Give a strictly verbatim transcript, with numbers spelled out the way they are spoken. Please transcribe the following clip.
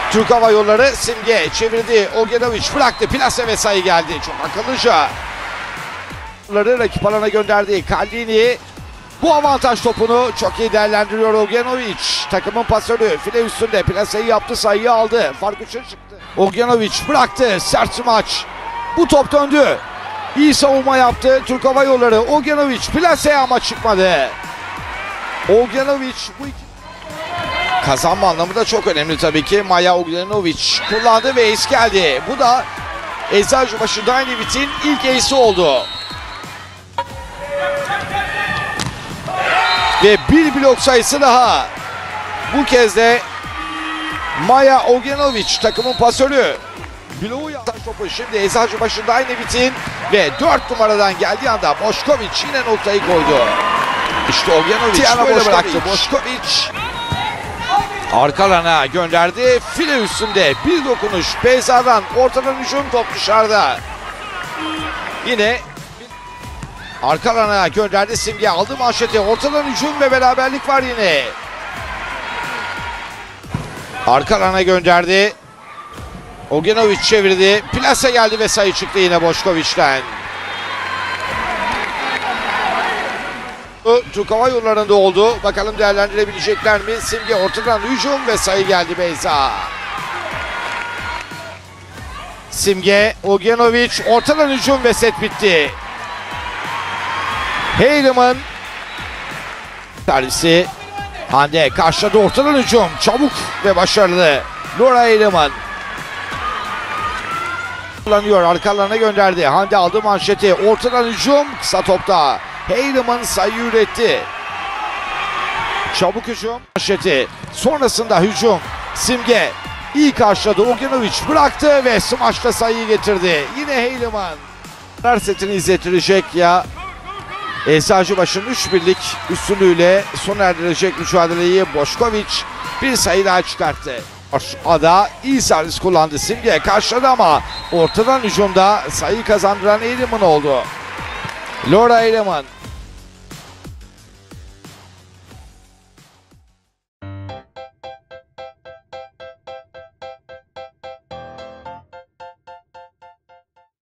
Türk Hava Yolları Simge çevirdi. Ogenovic bıraktı. Plase ve sayı geldi. Çok akıllıca. Rakip alana gönderdi. Kallini bu avantaj topunu çok iyi değerlendiriyor Ogenovic. Takımın pasörü file üstünde. Plaseyi yaptı. Sayıyı aldı. Fark üçe çıktı. Ogenovic bıraktı. Sert maç. Bu top döndü. İyi savunma yaptı Türk Hava Yolları. Ogenovic plaseye ama çıkmadı. Ogenovic bu iki... Kazanma anlamında çok önemli tabii ki. Maya Ogenovic kullandı ve ace geldi. Bu da Eczacıbaşı Dynamite'in ilk ace'i oldu. Ve bir blok sayısı daha. Bu kez de Maya Ogenovic takımın pasörü. Bloğu yaptı topu şimdi Eczacıbaşı Dynamite'in ve dört numaradan geldiği anda Bošković yine noktayı koydu. İşte Ogenovic böyle bıraktı. Bošković arkalarına gönderdi. File üstünde bir dokunuş. Beyza'dan ortadan hücum, top dışarıda. Yine arkalarına gönderdi. Simge aldı manşeti. Ortadan hücum ve beraberlik var yine. Arkalarına gönderdi. Ogenovic çevirdi. Plase geldi ve sayı çıktı yine Bošković'ten. Türk Hava Yolları'nda oldu. Bakalım değerlendirebilecekler mi? Simge ortadan hücum ve sayı geldi Beyza. Simge, Ogenovic ortadan hücum ve set bitti. Heyleman servisi. Hande karşıladı, ortadan hücum. Çabuk ve başarılı. Laura Heyleman kullanıyor. Arkalarına gönderdi. Hande aldı manşeti. Ortadan hücum. Kısa topta. Heyleman sayı üretti. Çabuk hücum. Manşeti. Sonrasında hücum. Simge iyi karşıladı. Ogenovic bıraktı ve smaçla sayıyı getirdi. Yine Heyleman. Her setini izletirecek ya. Eczacıbaşı'nın üç birlik üstünlüğüyle sona erdirecek mücadeleyi Bošković bir sayı daha çıkarttı. Ada iyi servis kullandı. Simge karşıladı ama ortadan hücumda sayı kazandıran Heyleman oldu. Laura Heyleman